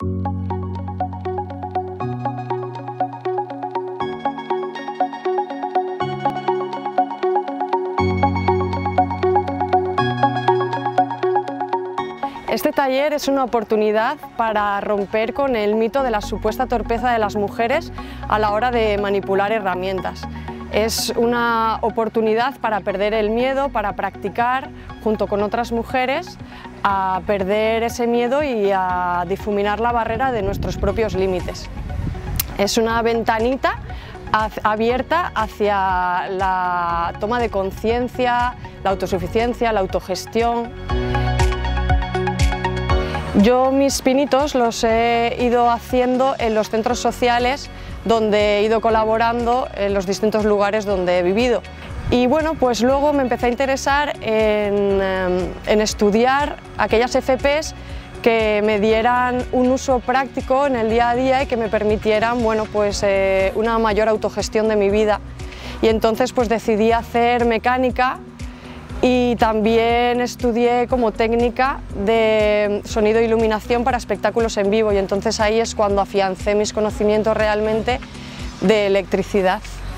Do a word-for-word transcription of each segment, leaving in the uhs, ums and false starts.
Este taller es una oportunidad para romper con el mito de la supuesta torpeza de las mujeres a la hora de manipular herramientas. Es una oportunidad para perder el miedo, para practicar junto con otras mujeres a perder ese miedo y a difuminar la barrera de nuestros propios límites. Es una ventanita abierta hacia la toma de conciencia, la autosuficiencia, la autogestión. Yo mis pinitos los he ido haciendo en los centros sociales donde he ido colaborando en los distintos lugares donde he vivido. Y bueno, pues luego me empecé a interesar en, en estudiar aquellas F Pes que me dieran un uso práctico en el día a día y que me permitieran, bueno, pues, eh, una mayor autogestión de mi vida. Y entonces pues decidí hacer mecánica y también estudié como técnica de sonido e iluminación para espectáculos en vivo, y entonces ahí es cuando afiancé mis conocimientos realmente de electricidad.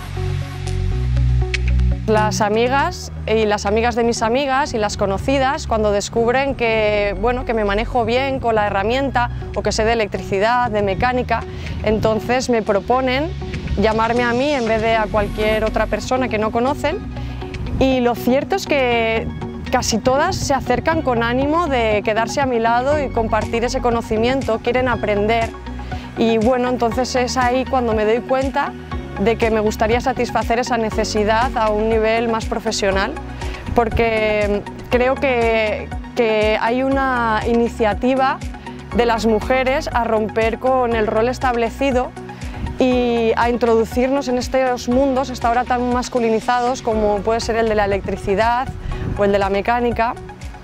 Las amigas y las amigas de mis amigas y las conocidas, cuando descubren que, bueno, que me manejo bien con la herramienta o que sé de electricidad, de mecánica, entonces me proponen llamarme a mí en vez de a cualquier otra persona que no conocen. Y lo cierto es que casi todas se acercan con ánimo de quedarse a mi lado y compartir ese conocimiento, quieren aprender. Y bueno, entonces es ahí cuando me doy cuenta de que me gustaría satisfacer esa necesidad a un nivel más profesional, porque creo que, que hay una iniciativa de las mujeres a romper con el rol establecido y a introducirnos en estos mundos hasta ahora tan masculinizados como puede ser el de la electricidad o el de la mecánica.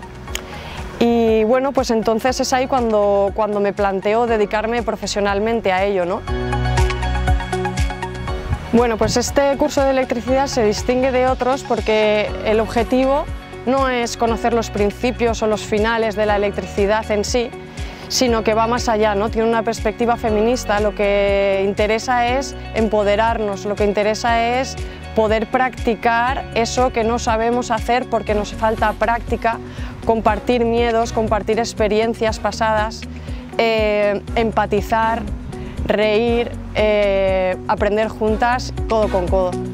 Y bueno, pues entonces es ahí cuando, cuando me planteo dedicarme profesionalmente a ello, ¿no? Bueno, pues este curso de electricidad se distingue de otros porque el objetivo no es conocer los principios o los finales de la electricidad en sí, sino que va más allá, ¿no? Tiene una perspectiva feminista. Lo que interesa es empoderarnos, lo que interesa es poder practicar eso que no sabemos hacer porque nos falta práctica, compartir miedos, compartir experiencias pasadas, eh, empatizar, reír, eh, aprender juntas, codo con codo.